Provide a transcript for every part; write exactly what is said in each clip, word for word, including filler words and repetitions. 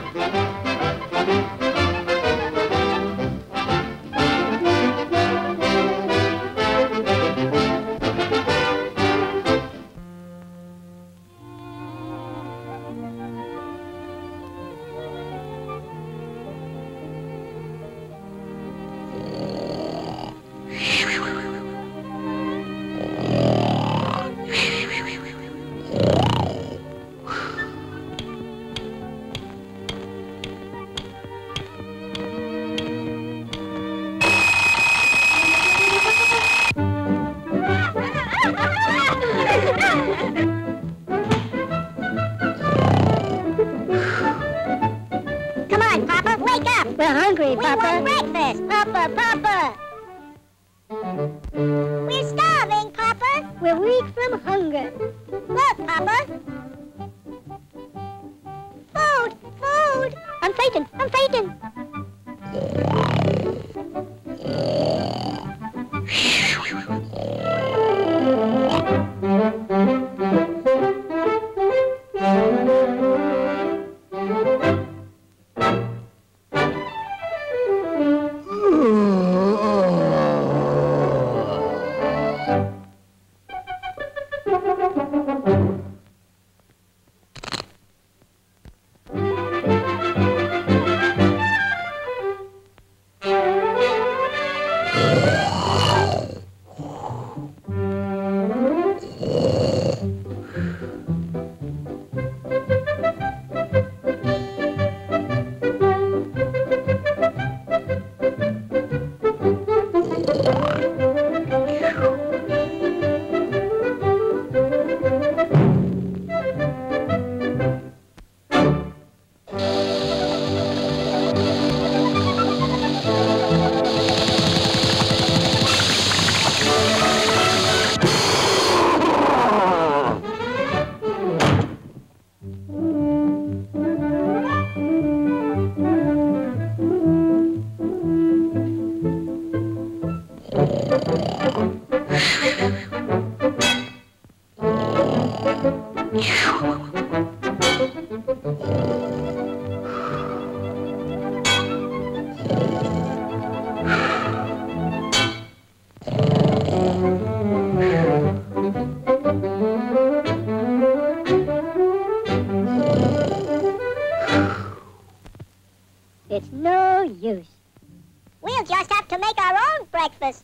We're hungry, we Papa. We want breakfast. Papa, Papa. We're starving, Papa. We're weak from hunger. Look, Papa. Food, food. I'm fainting, I'm fainting. It's no use. We'll just have to make our own breakfast.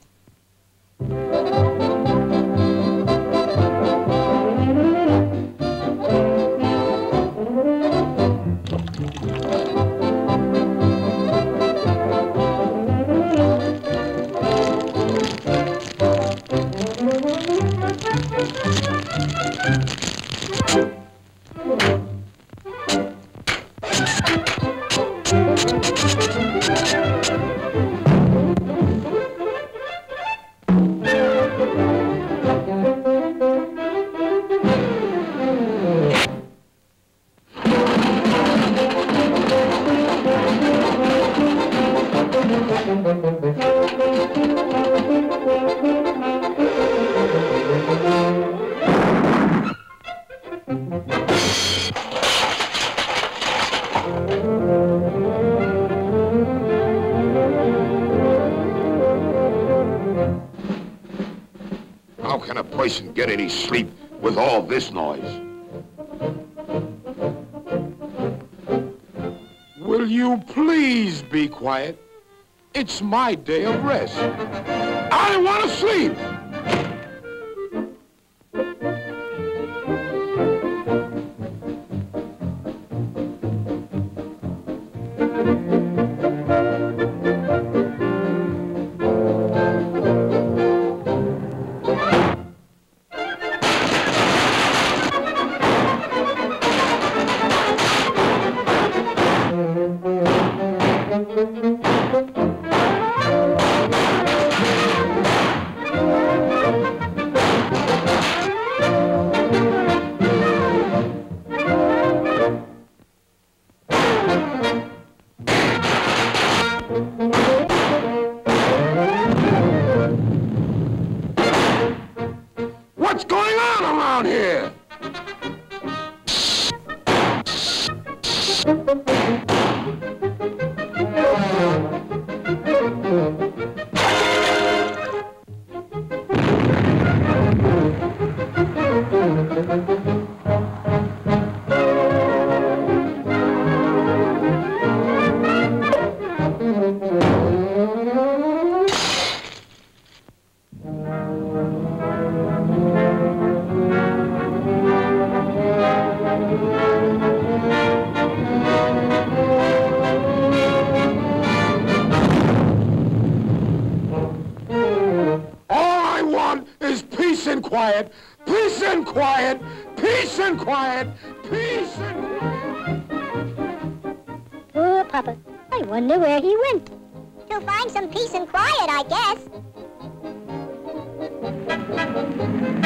How can a person get any sleep with all this noise? Will you please be quiet? It's my day of rest. I want to sleep! quiet. Peace and quiet. Peace and quiet. Peace and quiet. Poor Papa. I wonder where he went. To find some peace and quiet, I guess.